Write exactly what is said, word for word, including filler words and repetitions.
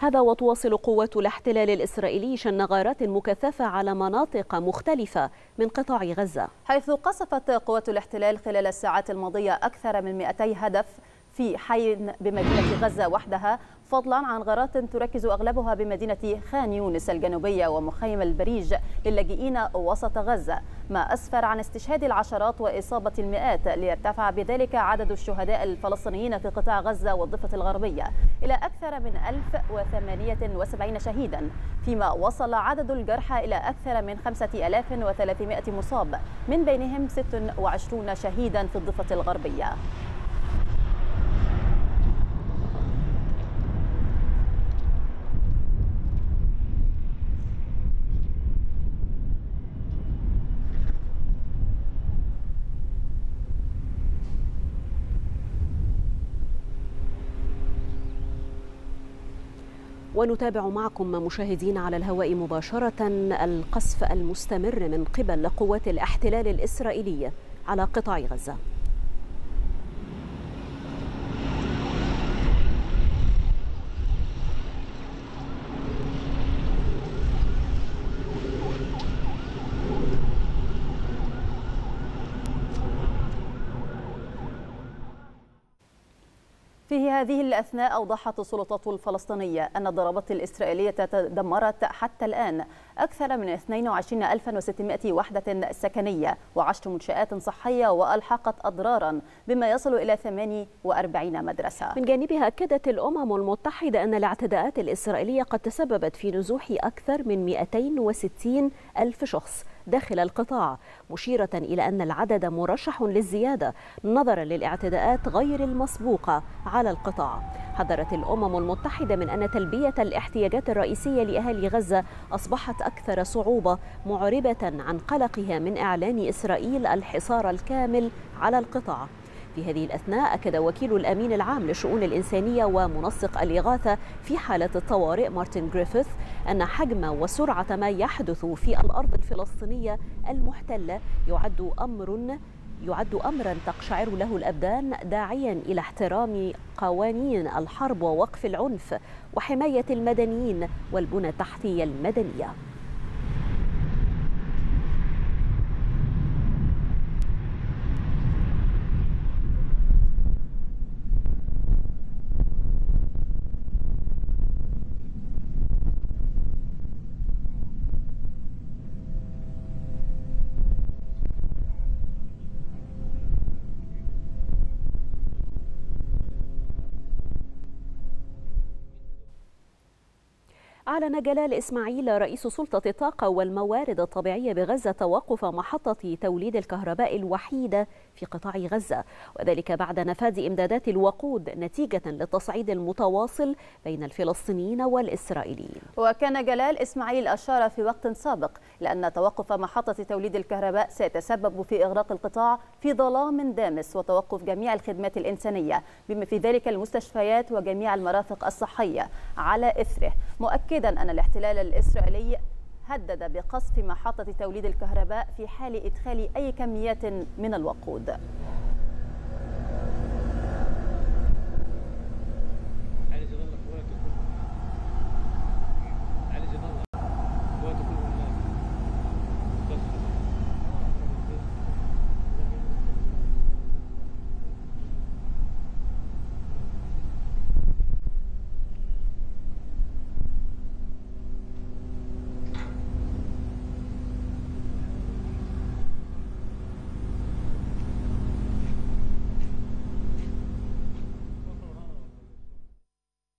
هذا وتواصل قوات الاحتلال الإسرائيلي شن غارات مكثفة على مناطق مختلفة من قطاع غزة، حيث قصفت قوات الاحتلال خلال الساعات الماضية أكثر من مئتي هدف في حي بمدينة غزة وحدها، فضلا عن غارات تركز أغلبها بمدينة خان يونس الجنوبية ومخيم البريج للاجئين وسط غزة، ما أسفر عن استشهاد العشرات وإصابة المئات، ليرتفع بذلك عدد الشهداء الفلسطينيين في قطاع غزة والضفة الغربية إلى أكثر من ألف وثمانية وسبعين شهيدا، فيما وصل عدد الجرحى إلى أكثر من خمسة آلاف وثلاثمئة مصاب، من بينهم ستة وعشرين شهيدا في الضفة الغربية. ونتابع معكم مشاهدين على الهواء مباشرة القصف المستمر من قبل قوات الاحتلال الإسرائيلي على قطاع غزة. في هذه الأثناء أوضحت السلطات الفلسطينية أن الضربات الإسرائيلية دمرت حتى الآن أكثر من اثنين وعشرين ألفا وستمئة وحدة سكنية وعشر منشآت صحية، وألحقت أضرارا بما يصل إلى ثمانية وأربعين مدرسة. من جانبها أكدت الأمم المتحدة أن الاعتداءات الإسرائيلية قد تسببت في نزوح أكثر من مئتين وستين ألف شخص داخل القطاع، مشيرة إلى أن العدد مرشح للزيادة نظرا للاعتداءات غير المسبوقة على القطاع. حذرت الأمم المتحدة من أن تلبية الاحتياجات الرئيسية لأهالي غزة أصبحت أكثر صعوبة، معربة عن قلقها من إعلان إسرائيل الحصار الكامل على القطاع. في هذه الأثناء أكد وكيل الأمين العام للشؤون الإنسانية ومنسق الإغاثة في حالة الطوارئ مارتن غريفيث أن حجم وسرعة ما يحدث في الأرض الفلسطينية المحتلة يعد أمر يعد أمرا تقشعر له الأبدان، داعيا إلى احترام قوانين الحرب ووقف العنف وحماية المدنيين والبنى التحتية المدنية. أعلن جلال إسماعيل رئيس سلطة الطاقة والموارد الطبيعية بغزة توقف محطة توليد الكهرباء الوحيدة في قطاع غزة، وذلك بعد نفاذ إمدادات الوقود نتيجة للتصعيد المتواصل بين الفلسطينيين والإسرائيليين. وكان جلال إسماعيل أشار في وقت سابق لأن توقف محطة توليد الكهرباء سيتسبب في إغلاق القطاع في ظلام دامس وتوقف جميع الخدمات الإنسانية بما في ذلك المستشفيات وجميع المرافق الصحية على إثره، مؤكدا أن الاحتلال الإسرائيلي هدد بقصف محطة توليد الكهرباء في حال إدخال أي كميات من الوقود.